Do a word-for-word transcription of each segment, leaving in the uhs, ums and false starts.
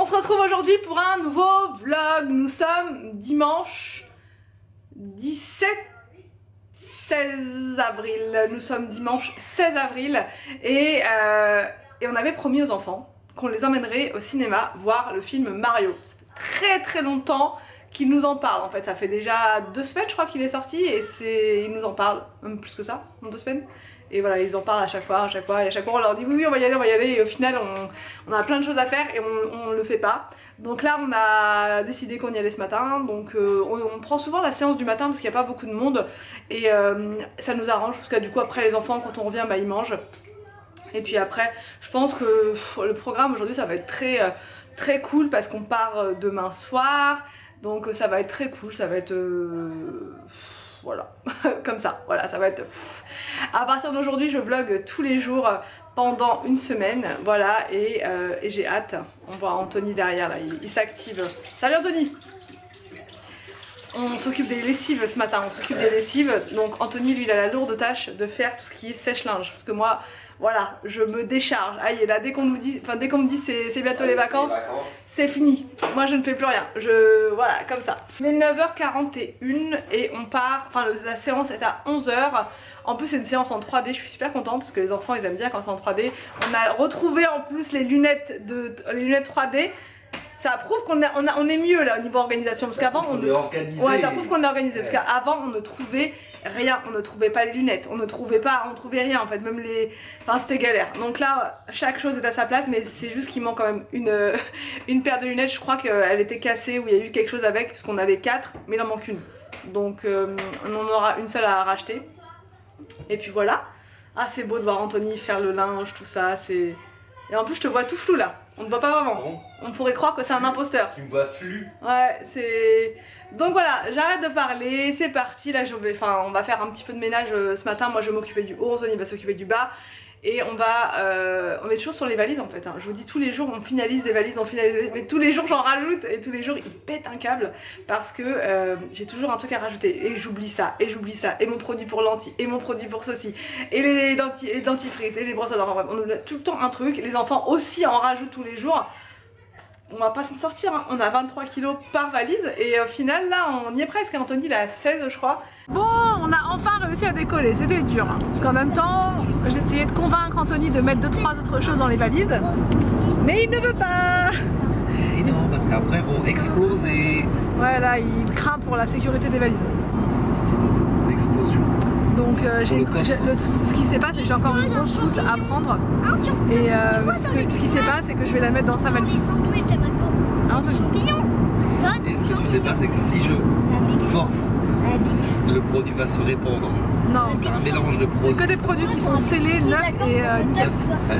se retrouve aujourd'hui pour un nouveau vlog. Nous sommes dimanche dix-sept seize avril. Nous sommes dimanche seize avril et, euh, et on avait promis aux enfants qu'on les emmènerait au cinéma voir le film Mario. Ça fait très très longtemps qu'ils nous en parlent en fait. Ça fait déjà deux semaines je crois qu'il est sorti et c'est ils nous en parlent, même plus que ça, en deux semaines. Et voilà, ils en parlent à chaque fois, à chaque fois, et à chaque fois on leur dit oui, oui on va y aller, on va y aller, et au final on, on a plein de choses à faire et on, on le fait pas. Donc là on a décidé qu'on y allait ce matin, donc euh, on, on prend souvent la séance du matin parce qu'il n'y a pas beaucoup de monde, et euh, ça nous arrange parce que du coup après les enfants quand on revient bah ils mangent. Et puis après je pense que pff, le programme aujourd'hui ça va être très, euh, très cool parce qu'on part demain soir, donc ça va être très cool, ça va être... Euh, voilà, comme ça, voilà, ça va être... À partir d'aujourd'hui, je vlog tous les jours pendant une semaine, voilà, et, euh, et j'ai hâte. On voit Anthony derrière, là, il, il s'active. Salut Anthony! On s'occupe des lessives ce matin, on s'occupe des lessives. Donc Anthony, lui, il a la lourde tâche de faire tout ce qui est sèche-linge. Parce que moi, voilà, je me décharge. Aïe, et là, dès qu'on nous dit, enfin, dès qu'on me dit c'est bientôt les vacances, c'est fini. Moi, je ne fais plus rien. Je, voilà, comme ça. Il est neuf heures quarante et une et on part, enfin, la séance est à onze heures. En plus, c'est une séance en trois D, je suis super contente parce que les enfants, ils aiment bien quand c'est en trois D. On a retrouvé en plus les lunettes, de, les lunettes trois D. Ça prouve qu'on on on est mieux là au niveau organisation parce qu'avant on, on est organisé. Ouais, ça prouve qu'on est organisé parce qu'avant on ne trouvait rien, on ne trouvait pas les lunettes, on ne trouvait pas, on trouvait rien en fait, même les, enfin c'était galère. Donc là chaque chose est à sa place, mais c'est juste qu'il manque quand même une une paire de lunettes. Je crois qu'elle était cassée ou il y a eu quelque chose avec parce qu'on avait quatre, mais il en manque une. Donc euh, on en aura une seule à racheter. Et puis voilà. Ah c'est beau de voir Anthony faire le linge, tout ça, c'est... Et en plus je te vois tout flou là, on ne voit pas vraiment. Bon. On pourrait croire que c'est un imposteur. Tu me vois flou. Ouais, c'est... Donc voilà, j'arrête de parler, c'est parti. Là je vais, enfin on va faire un petit peu de ménage euh, ce matin. Moi je vais m'occuper du haut, Anthony va s'occuper du bas. Et on va, euh, on est toujours sur les valises en fait, hein. Je vous dis tous les jours on finalise des valises, on finalise des valises, mais tous les jours j'en rajoute et tous les jours il pète un câble parce que euh, j'ai toujours un truc à rajouter et j'oublie ça, et j'oublie ça, et mon produit pour lentilles, et mon produit pour ceci, et les denti dentifrices, et les brosses à dents, enfin, on a tout le temps un truc, les enfants aussi en rajoutent tous les jours. On va pas s'en sortir, hein. On a vingt-trois kilos par valise et au final là on y est presque, Anthony il a seize je crois. Bon, on a enfin réussi à décoller, c'était dur hein. Parce qu'en même temps j'ai essayé de convaincre Anthony de mettre deux trois autres choses dans les valises, mais il ne veut pas. Et non, parce qu'après vont exploser. Ouais là il craint pour la sécurité des valises. L'explosion. Donc euh, j'ai, ce qui s'est passé c'est que j'ai encore une grosse trousse à prendre. Et euh, ce, que, ce qui s'est passé c'est que je vais la mettre dans sa valise. Ah, et ce que tu sais pas c'est que si je force, le produit va se répandre. Non, un mélange de produits. C'est que des produits qui sont scellés, neufs et euh, nickel.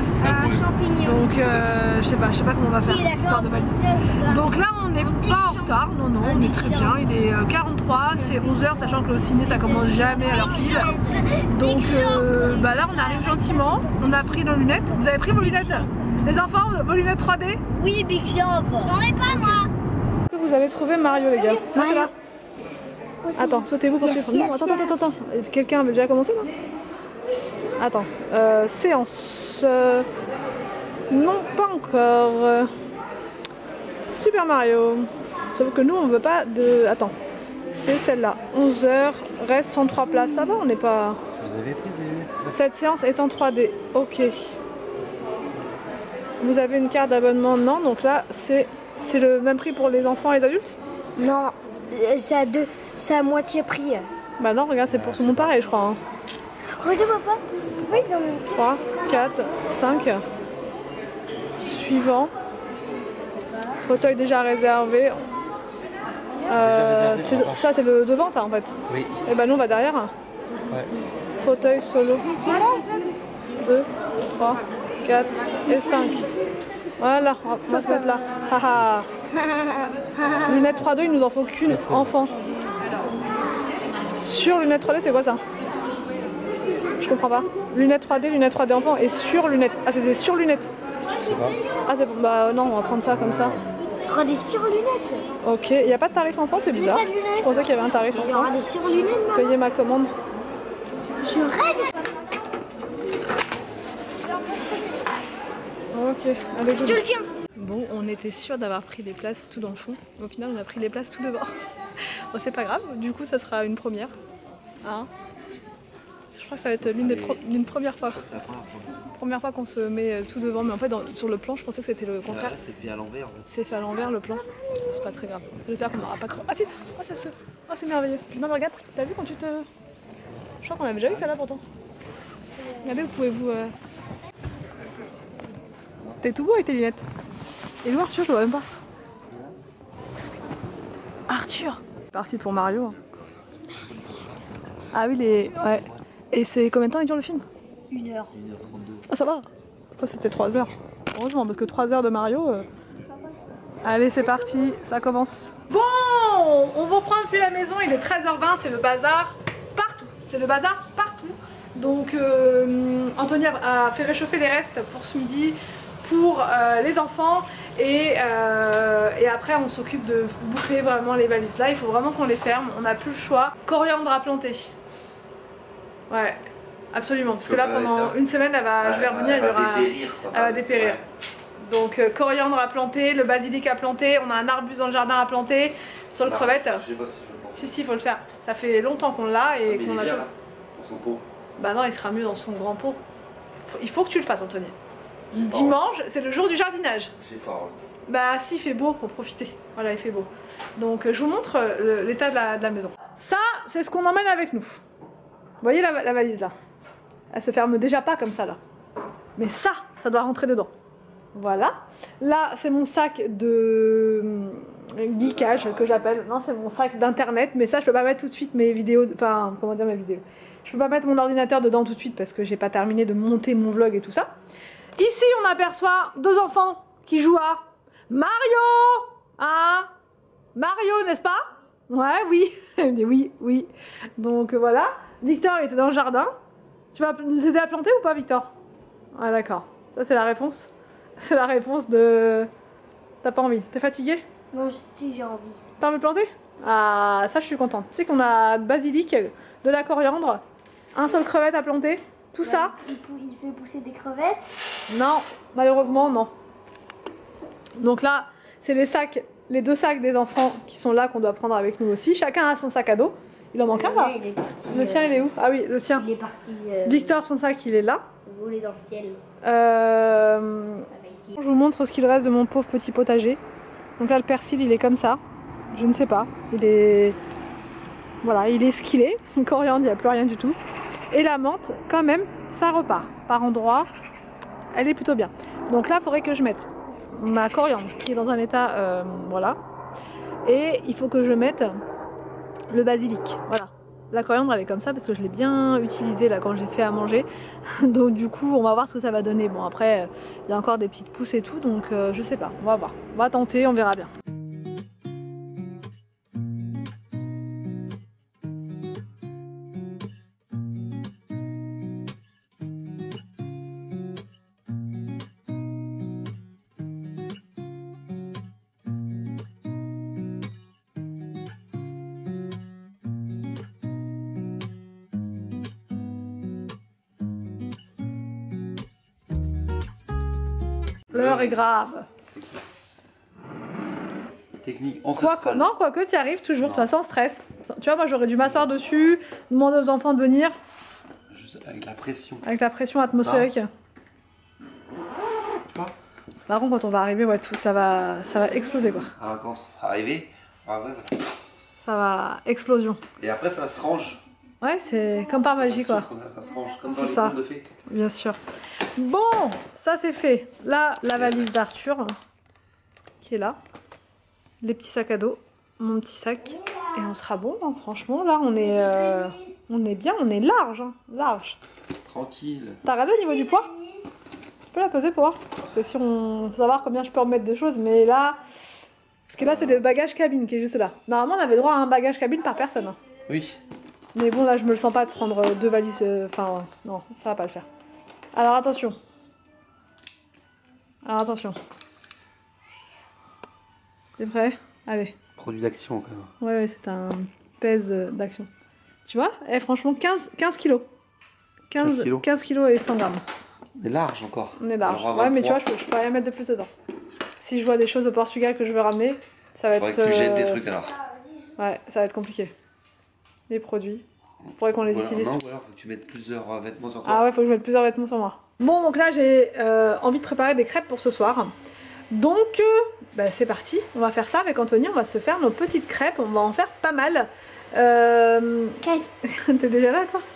Donc euh, je sais pas, je sais pas comment on va faire cette histoire de valise. Donc là on n'est pas en retard, non non, on est très bien. Il est quarante-trois, c'est onze heures, sachant que le ciné ça commence jamais à l'heure pile. Donc euh, bah là on arrive gentiment, on a pris nos lunettes. Vous avez pris vos lunettes? Les enfants, vos lunettes trois D? Oui, Big Shop. J'en ai pas moi. Vous avez trouvé Mario les gars? Non c'est là. Attends, sautez-vous pour yes, yes, non, attends, yes. attends, attends, attends. Quelqu'un avait déjà commencé là? Attends, euh, séance. Euh, non, pas encore. Super Mario. Sauf que nous on veut pas de. Attends, c'est celle-là. onze heures, reste cent trois places. Ça va, on n'est pas. Vous avez pris des... Cette séance est en trois D. Ok. Vous avez une carte d'abonnement? Non, donc là c'est le même prix pour les enfants et les adultes? Non, c'est à deux. C'est à moitié prix. Bah non, regarde, c'est pour tout le monde pareil, je crois. Hein. Regarde, papa. Oui, dans le... trois, quatre, cinq. Suivant. Fauteuil déjà réservé. Euh, ça, c'est le devant, ça, en fait. Oui. Et bah nous, on va derrière. Ouais. Fauteuil solo. deux, trois, quatre et cinq. Voilà, on va se mettre là. Haha. Lunettes trois D, il nous en faut qu'une enfant. Sur lunettes trois D, c'est quoi ça? Je comprends pas. Lunettes trois D, lunettes trois D enfant et sur lunettes. Ah, c'est des sur lunettes. Ah, c'est bah non, on va prendre ça comme ça. trois D sur lunettes. Ok, il n'y a pas de tarif enfant, c'est bizarre. Je pensais qu'il y avait un tarif enfant. Il y aura des sur lunettes, Payer ma commande. Je rêve. Ok, allez, je te le tiens. Bon, on était sûr d'avoir pris les places tout dans le fond. Au final, on a pris les places tout devant. Bon, c'est pas grave, du coup, ça sera une première. Hein, je crois que ça va être l'une des pro une première fois. C'est la première fois. Première fois qu'on se met tout devant, mais en fait, dans, sur le plan, je pensais que c'était le contraire. C'est fait à l'envers. C'est fait à l'envers le plan. C'est pas très grave. J'espère qu'on n'aura pas trop. Ah si, oh, ça se. Oh, c'est merveilleux. Non, mais regarde, t'as vu quand tu te. Je crois qu'on avait déjà vu ça là pourtant. Regardez, vous pouvez vous. Euh... T'es tout beau avec tes lunettes. Et où Arthur, je le vois même pas. Arthur parti pour Mario. Hein. Ah oui, les. Ouais. Et c'est combien de temps il dure le film? Une heure. une heure trente-deux. Ah, ça va. Je crois que c'était trois heures. Heureusement, parce que trois heures de Mario. Euh... Allez, c'est parti, ça commence. Bon, on vous reprend depuis la maison, il est treize heures vingt, c'est le bazar partout. C'est le bazar partout. Donc, euh, Anthony a fait réchauffer les restes pour ce midi, pour euh, les enfants. Et, euh, et après, on s'occupe de boucler vraiment les valises. Là, il faut vraiment qu'on les ferme, on n'a plus le choix. Coriandre à planter. Ouais. Absolument, parce que là pendant une semaine elle va, je vais revenir, elle, elle va dépérir, quoi, elle va dépérir. Ouais. Donc euh, coriandre à planter, le basilic à planter, on a un arbuste dans le jardin à planter, sur le bah, crevette. Je sais pas si je le pense. Si si, il faut le faire. Ça fait longtemps qu'on l'a et qu'on a toujours. Dans son pot. Bah non, il sera mieux dans son grand pot. Il faut que tu le fasses, Anthony. Dimanche, c'est le jour du jardinage. J'ai pas envie. Bah si, il fait beau pour profiter. Voilà, il fait beau. Donc euh, je vous montre l'état de la, de la maison. Ça, c'est ce qu'on emmène avec nous. Vous voyez la, la valise là? Elle se ferme déjà pas comme ça là. Mais ça, ça doit rentrer dedans. Voilà. Là, c'est mon sac de geekage que j'appelle. Non, c'est mon sac d'internet. Mais ça, je peux pas mettre tout de suite mes vidéos. Enfin, comment dire mes vidéos. Je peux pas mettre mon ordinateur dedans tout de suite parce que j'ai pas terminé de monter mon vlog et tout ça. Ici, on aperçoit deux enfants qui jouent à Mario. Hein? Mario, n'est-ce pas? Ouais, oui. oui, oui. Donc voilà. Victor, il était dans le jardin. Tu vas nous aider à planter ou pas, Victor? Ah d'accord, ça c'est la réponse. C'est la réponse de... T'as pas envie? T'es fatigué? Non, si j'ai envie. T'as envie de planter? Ah, ça je suis contente. Tu sais qu'on a de basilic, de la coriandre, un seul crevette à planter, tout ouais, ça. Il, il fait pousser des crevettes? Non, malheureusement non. Donc là, c'est les sacs, les deux sacs des enfants qui sont là qu'on doit prendre avec nous aussi. Chacun a son sac à dos. Il en manque un là? Le tien il est où? Ah oui, le tien. Il est parti. Euh, Victor, son sac il est là. Voler dans le ciel. Euh... Je vous montre ce qu'il reste de mon pauvre petit potager. Donc là le persil il est comme ça. Je ne sais pas. Il est... Voilà, il est ce qu'il est. Coriandre, il n'y a plus rien du tout. Et la menthe, quand même, ça repart. Par endroits, elle est plutôt bien. Donc là, il faudrait que je mette ma coriandre qui est dans un état... Euh, voilà. Et il faut que je mette... le basilic, voilà. La coriandre elle est comme ça parce que je l'ai bien utilisée là quand j'ai fait à manger. Donc du coup on va voir ce que ça va donner. Bon après il y a encore des petites pousses et tout donc euh, je sais pas, on va voir. On va tenter, on verra bien. L'heure est grave. Technique ancestrale. Non, quoique tu y arrives toujours, toi, sans stress. Tu vois, moi j'aurais dû m'asseoir dessus, demander aux enfants de venir. Juste avec la pression. Avec la pression atmosphérique. Ça. Tu vois? Par contre, quand on va arriver, ouais, tout, ça va, ça va exploser quoi. Alors quand on va arriver, après ça va... ça va explosion. Et après ça se range. Ouais, c'est comme par magie quoi. Ça se range comme dans les contes de fées. Bien sûr. Bon, ça c'est fait. Là, la valise d'Arthur qui est là. Les petits sacs à dos, mon petit sac. Et on sera bon, hein, franchement. Là, on est, euh, on est bien, on est large. Hein, large. Tranquille. T'as regardé au niveau du poids? Tu peux la peser pour voir? Parce que si on... faut savoir combien je peux en mettre de choses. Mais là... Parce que là, c'est le bagage cabine qui est juste là. Normalement, on avait droit à un bagage cabine par personne. Hein. Oui. Mais bon, là, je me le sens pas de prendre deux valises. Enfin, euh, non, ça va pas le faire. Alors, attention. Alors, attention. T'es prêt? Allez. Produit d'action, quand même. Ouais, ouais, c'est un pèse d'action. Tu vois? Eh, franchement, quinze, quinze kilos. quinze, quinze kilos et cent grammes. On est large encore. On est large. Ouais, mais tu vois, je peux, je peux rien mettre de plus dedans. si je vois des choses au Portugal que je veux ramener, ça va Faudrait être... que tu jettes euh, des trucs alors. Ouais, ça va être compliqué. Les produits. Faudrait qu'on les Voilà, utilise. non, tous. ou alors faut que tu mettes plusieurs euh, vêtements sur toi. Ah ouais, faut que je mette plusieurs vêtements sur moi. Bon, donc là, j'ai euh, envie de préparer des crêpes pour ce soir. Donc, euh, bah, c'est parti. On va faire ça avec Anthony. On va se faire nos petites crêpes. On va en faire pas mal. Euh... T'es déjà là, toi?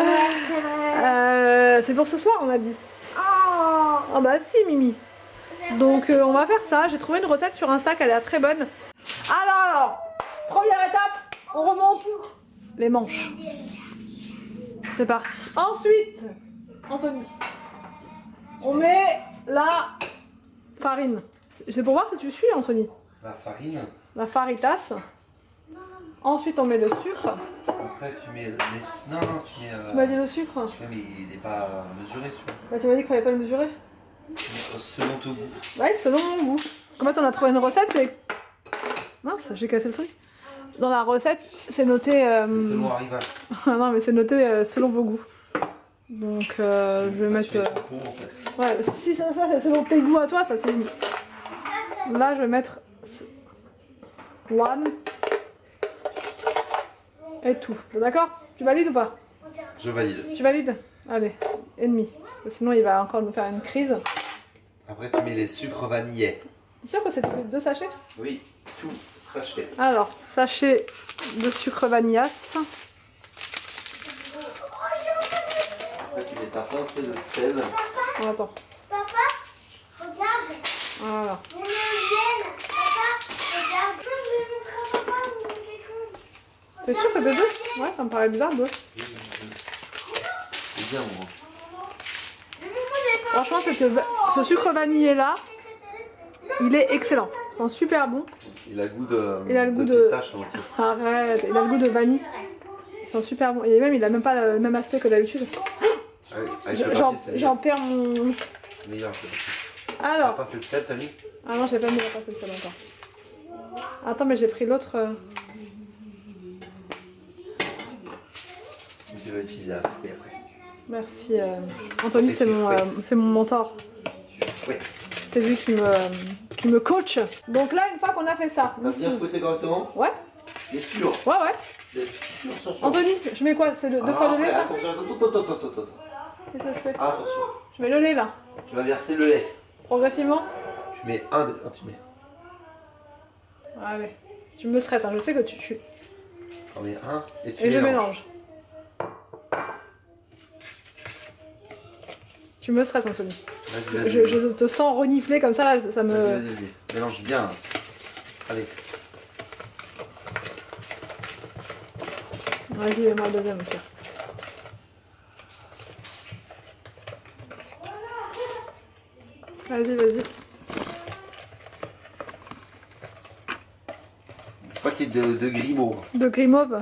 euh, C'est pour ce soir, on a dit. Ah oh bah si, Mimi. Donc, euh, on va faire ça. J'ai trouvé une recette sur Insta qui a l'air très bonne. Alors, alors, première étape, on remonte les manches. C'est parti. Ensuite, Anthony, on met la farine. C'est pour voir si tu suis, Anthony. La farine. La faritas. Ensuite, on met le sucre. Après, tu mets les... Non, non, tu mets... Euh... Tu m'as dit le sucre. Ouais, mais il n'est pas mesuré, tu vois. Bah, tu m'as dit qu'il fallait pas le mesurer. Selon ton goût. Ouais, selon mon goût. En fait, on a trouvé une recette, c'est... Mince, j'ai cassé le truc. Dans la recette, c'est noté... Euh... C'est selon arrivage. non, mais c'est noté euh, selon vos goûts. Donc, euh, je vais mettre... Euh... Pot, en fait. Ouais, si ça, ça c'est selon tes goûts à toi, ça c'est... Là, je vais mettre... One. Et tout. D'accord? Tu valides ou pas? Je valide. Tu valides? Allez, et demi. Sinon, il va encore nous faire une crise. Après, tu mets les sucres vanillés. T'es sûr que c'est deux sachets? Oui, tout sachet. Alors, sachet de sucre vanillas. Après, tu mets ta pincée de sel. Oh, attends. Papa, regarde. Voilà. Mon miel. Papa, regarde. Je vais montrer à papa ou quelqu'un. T'es sûr que t'es deux? Ouais, ça me paraît bizarre, deux. C'est bien, moi. Franchement, cette, ce sucre vanillé là, il est excellent. C'est un super bon. Il a le goût de, il a le goût de, de... pistache, non, Arrête, il a le goût de vanille. C'est un super bon. Et même, il a même pas le même aspect que d'habitude. J'en perds mon... C'est meilleur. Alors. T'as pas cette sel, t'as mis? Ah non, j'ai pas mis la pâte de sel encore. Attends, mais j'ai pris l'autre. Euh... Tu vas utiliser la fouet après. Merci. Euh... Anthony, c'est mon, euh, c'est mon mentor. C'est lui qui me, euh, qui me coach. Donc là, une fois qu'on a fait ça. T'as bien fouetté correctement? Ouais. T'es sûr? Ouais, ouais. T'es sûr, sûr, sûr. Anthony, je mets quoi? C'est deux ah, fois le lait, ça? Attention, attends, attends, attends, attends. Qu'est-ce que je fais? Attention. Je mets le lait là. Tu vas verser le lait. Progressivement? Tu mets un. Ah, tu mets. Allez. Tu me stresses, hein. Je sais que tu. tu... T'en mets un et tu et mélanges. je mélange. Tu me stresses, Anthony. Vas-y, vas-y. Je, je te sens renifler comme ça, là, ça me... Vas-y, vas-y, vas-y. Mélange bien. Allez. Vas-y, mets-moi le deuxième, monsieur. Vas-y, vas-y. Pas qu'il y ait de, de grimaud. De grimauve.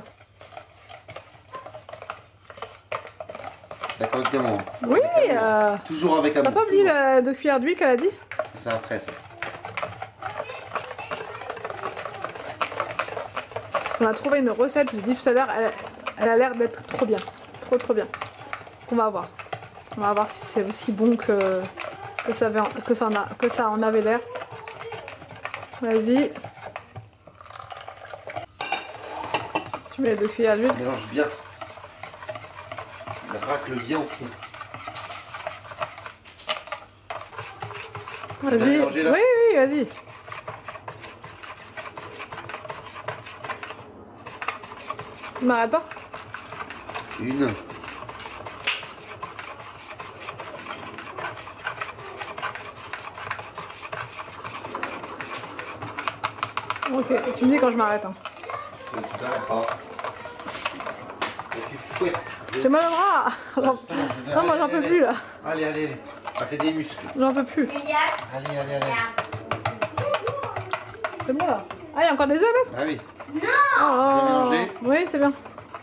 C'est correctement. Oui euh... Toujours avec amour. T'as pas oublié la deux cuillères d'huile qu'elle a dit? C'est après ça. On a trouvé une recette, je vous dis tout à l'heure, elle, elle a l'air d'être trop bien. Trop trop bien. On va voir. On va voir si c'est aussi bon que, que, ça, avait, que, ça en a, que ça en avait l'air. Vas-y. Tu mets les deux cuillères d'huile. Mélange bien. Racle bien au fond. Vas-y. Oui, oui, vas-y. Tu m'arrêtes pas? Une. Ok, tu me dis quand je m'arrête. Hein. Tu t'arrêtes pas. Et tu fouettes. J'ai mal au bras. Non, non moi j'en peux plus là. Allez, allez, allez. Ça fait des muscles. J'en peux plus. Allez, allez, allez. C'est bon là. Ah, il y a encore des œufs là? Ah oui. Non. Bien mélangé. Oui, c'est bien.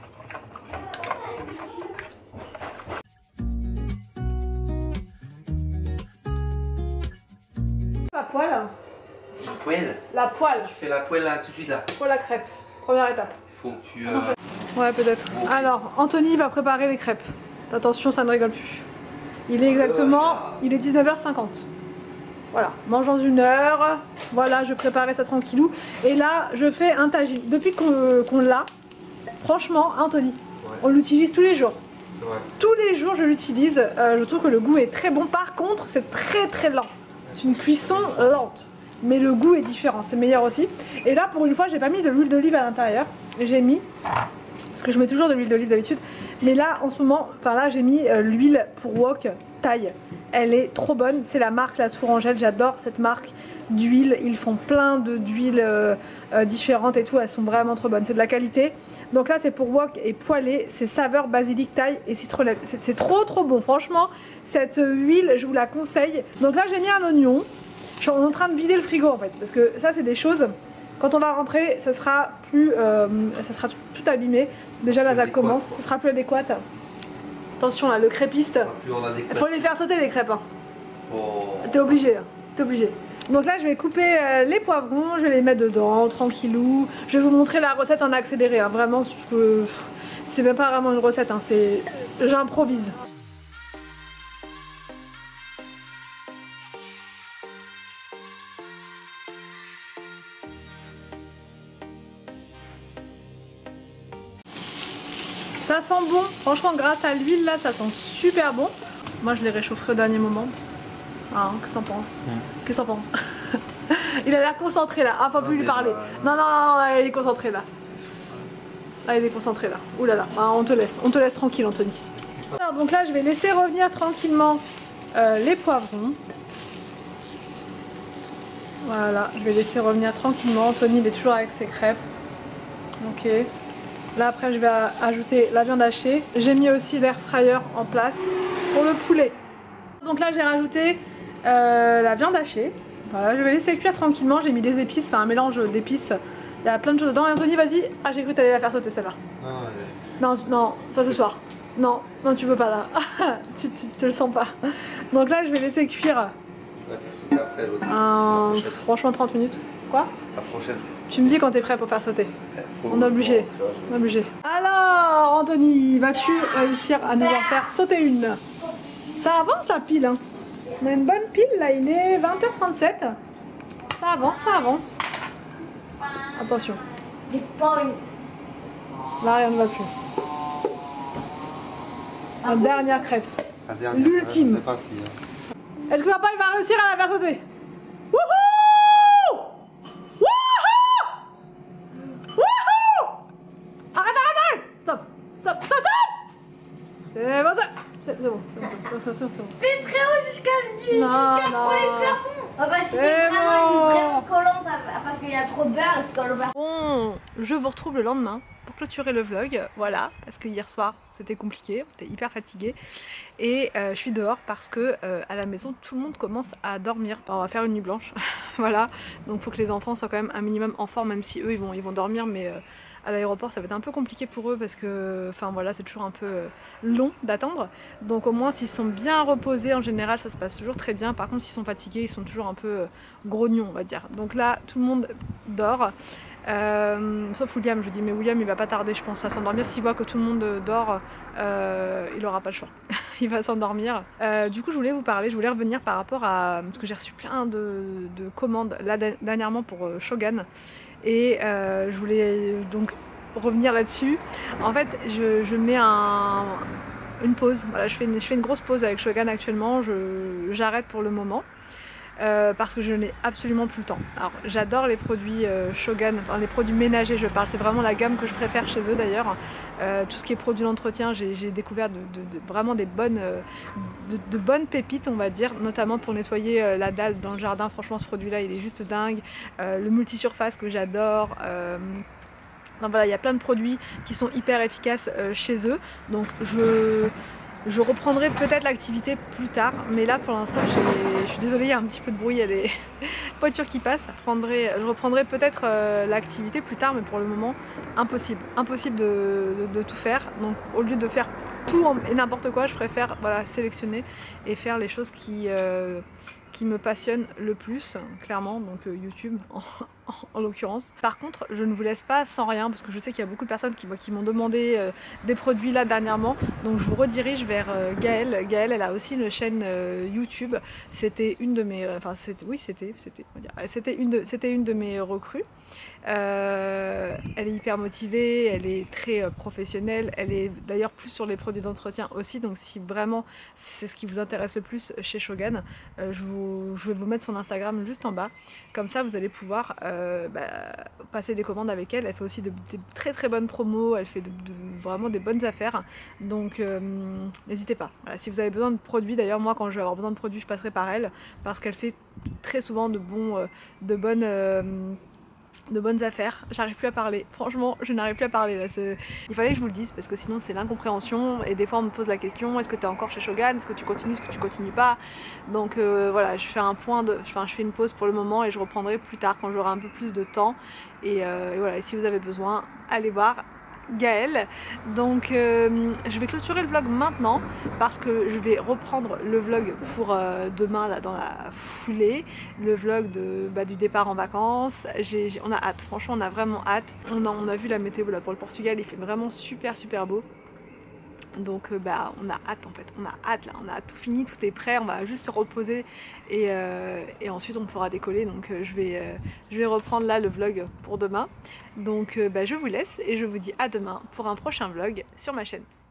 La poêle. La poêle. La poêle. Tu fais la poêle là tout de suite là. Pour la crêpe. Première étape. Il faut que tu... Euh... Ouais, peut-être. Bon. Alors, Anthony va préparer les crêpes. Attention, ça ne rigole plus. Il est exactement... Il est dix-neuf heures cinquante. Voilà, mange dans une heure. Voilà, je préparais ça tranquillou. Et là, je fais un tagine. Depuis qu'on qu'on l'a, franchement, Anthony, ouais. on l'utilise tous les jours. Ouais. Tous les jours, je l'utilise. Euh, je trouve que le goût est très bon. Par contre, c'est très très lent. C'est une cuisson lente. Mais le goût est différent, c'est meilleur aussi. Et là, pour une fois, j'ai pas mis de l'huile d'olive à l'intérieur. J'ai mis, parce que je mets toujours de l'huile d'olive d'habitude. Mais là, en ce moment, enfin là, j'ai mis euh, l'huile pour wok Thaï. Elle est trop bonne. C'est la marque La Tourangelle. J'adore cette marque d'huile. Ils font plein d'huiles euh, euh, différentes et tout. Elles sont vraiment trop bonnes. C'est de la qualité. Donc là, c'est pour wok et poêlé. C'est saveur basilic Thaï et citronnelle. C'est trop trop bon. Franchement, cette huile, je vous la conseille. Donc là, j'ai mis un oignon. Je suis en train de vider le frigo en fait. Parce que ça, c'est des choses... Quand on va rentrer, ça sera plus, euh, ça sera tout, tout abîmé. Déjà là, ça commence, ça sera plus adéquat. Attention là, le crêpiste. Il faut les faire sauter les crêpes. Hein. Oh. T'es obligé, t'es obligé. Donc là, je vais couper euh, les poivrons, je vais les mettre dedans, tranquillou. Je vais vous montrer la recette en accéléré. Hein. Vraiment, c'est même pas vraiment une recette. Hein. C'est, j'improvise. Ça sent bon, franchement grâce à l'huile là ça sent super bon. Moi je les réchaufferai au dernier moment. Ah, qu'est-ce que t'en penses? mmh. Qu'est-ce que t'en penses? Il a l'air concentré là, ah pas plus lui parler. Non non non, non, il est concentré là. Là il est concentré là. Ouh là là, ah, on te laisse, on te laisse tranquille Anthony. Alors donc là je vais laisser revenir tranquillement euh, les poivrons. Voilà, je vais laisser revenir tranquillement. Anthony il est toujours avec ses crêpes. Ok. Là après je vais ajouter la viande hachée. J'ai mis aussi l'air fryer en place pour le poulet. Donc là j'ai rajouté euh, la viande hachée. Voilà, je vais laisser cuire tranquillement. J'ai mis des épices, enfin un mélange d'épices. Il y a plein de choses dedans. Et Anthony, vas-y. Ah, j'ai cru que t'allais la faire sauter celle-là. Non, non, non, pas ce soir. Non, non, tu veux pas là. tu, tu te le sens pas. Donc là je vais laisser cuire. Après, euh, franchement trente minutes. Quoi? La prochaine. Tu me dis quand t'es prêt pour faire sauter. On est obligé. On est obligé. Alors Anthony, vas-tu réussir à nous en faire sauter une? Ça avance la pile hein. On a une bonne pile là, il est vingt heures trente-sept. Ça avance, ça avance. Attention. Là rien ne va plus. La dernière crêpe. L'ultime. Si, est-ce que papa il va réussir à la faire sauter? Wouhou! Wouhou! Wouhou! Arrête, arrête, arrête! Stop! Stop! Stop! Stop! C'est bon ça! C'est bon, c'est bon, c'est bon, c'est bon. Fais très haut jusqu'à jusqu'à le plafond! Ah bah si c'est vraiment, vraiment collante parce qu'il y a trop de beurre et c'est colle au plafond. Bon, je vous retrouve le lendemain pour clôturer le vlog, voilà, parce que hier soir c'était compliqué, on était hyper fatigué et euh, je suis dehors parce que euh, à la maison tout le monde commence à dormir. Enfin, on va faire une nuit blanche, voilà, donc faut que les enfants soient quand même un minimum en forme, même si eux ils vont, ils vont dormir, mais euh, à l'aéroport ça va être un peu compliqué pour eux parce que enfin voilà, c'est toujours un peu euh, long d'attendre, donc au moins s'ils sont bien reposés en général ça se passe toujours très bien. Par contre s'ils sont fatigués ils sont toujours un peu euh, grognons on va dire, donc là tout le monde dort. Euh, sauf William, je dis mais William il va pas tarder je pense à s'endormir, s'il voit que tout le monde dort euh, il aura pas le choix, il va s'endormir. Euh, du coup je voulais vous parler, je voulais revenir par rapport à, parce que j'ai reçu plein de, de commandes là dernièrement pour euh, Shogun et euh, je voulais donc revenir là-dessus. En fait je, je mets un, une pause, voilà, je, fais une, je fais une grosse pause avec Shogun actuellement, j'arrête pour le moment. Euh, parce que je n'ai absolument plus le temps. Alors j'adore les produits euh, Shogun, enfin les produits ménagers je parle, c'est vraiment la gamme que je préfère chez eux d'ailleurs. Euh, tout ce qui est produits d'entretien, j'ai découvert de, de, de, vraiment des bonnes, euh, de, de bonnes pépites on va dire, notamment pour nettoyer euh, la dalle dans le jardin. Franchement ce produit là il est juste dingue. Euh, le multisurface que j'adore. Euh, enfin, voilà, il y a plein de produits qui sont hyper efficaces euh, chez eux, donc je... Je reprendrai peut-être l'activité plus tard, mais là pour l'instant je suis désolée, il y a un petit peu de bruit, il y a des voitures qui passent. Je reprendrai, je reprendrai peut-être euh, l'activité plus tard, mais pour le moment impossible, impossible de, de, de tout faire. Donc au lieu de faire tout et n'importe quoi, je préfère voilà, sélectionner et faire les choses qui, euh, qui me passionne le plus, clairement, donc euh, YouTube en, en, en l'occurrence. Par contre, je ne vous laisse pas sans rien parce que je sais qu'il y a beaucoup de personnes qui, qui m'ont demandé euh, des produits là dernièrement, donc je vous redirige vers euh, Gaëlle. Gaëlle, elle a aussi une chaîne euh, YouTube. C'était une de mes, enfin c'était, oui c'était, c'était, c'était une de, c'était une de mes recrues. Euh, elle est hyper motivée, elle est très euh, professionnelle, elle est d'ailleurs plus sur les produits d'entretien aussi, donc si vraiment c'est ce qui vous intéresse le plus chez Shogun, euh, je, vous, je vais vous mettre son Instagram juste en bas, comme ça vous allez pouvoir euh, bah, passer des commandes avec elle. Elle fait aussi de, de très très bonnes promos, elle fait de, de, vraiment des bonnes affaires, donc euh, n'hésitez pas. Voilà, si vous avez besoin de produits, d'ailleurs moi quand je vais avoir besoin de produits je passerai par elle, parce qu'elle fait très souvent de, bons, euh, de bonnes... Euh, de bonnes affaires. J'arrive plus à parler, franchement je n'arrive plus à parler là. Il fallait que je vous le dise parce que sinon c'est l'incompréhension et des fois on me pose la question, est-ce que tu es encore chez Shogun, est-ce que tu continues, est-ce que tu continues pas. Donc euh, voilà, je fais un point de, enfin je fais une pause pour le moment et je reprendrai plus tard quand j'aurai un peu plus de temps et, euh, et voilà, et si vous avez besoin, allez voir Gaëlle. Donc euh, je vais clôturer le vlog maintenant parce que je vais reprendre le vlog pour euh, demain là dans la foulée, le vlog de, bah, du départ en vacances. J'ai, j'ai, on a hâte, franchement on a vraiment hâte. On a, on a vu la météo là pour le Portugal, il fait vraiment super super beau. Donc euh, bah on a hâte en fait, on a hâte là, on a tout fini, tout est prêt, on va juste se reposer et, euh, et ensuite on pourra décoller. Donc euh, je, vais, euh, je vais reprendre là le vlog pour demain. Donc euh, bah, je vous laisse et je vous dis à demain pour un prochain vlog sur ma chaîne.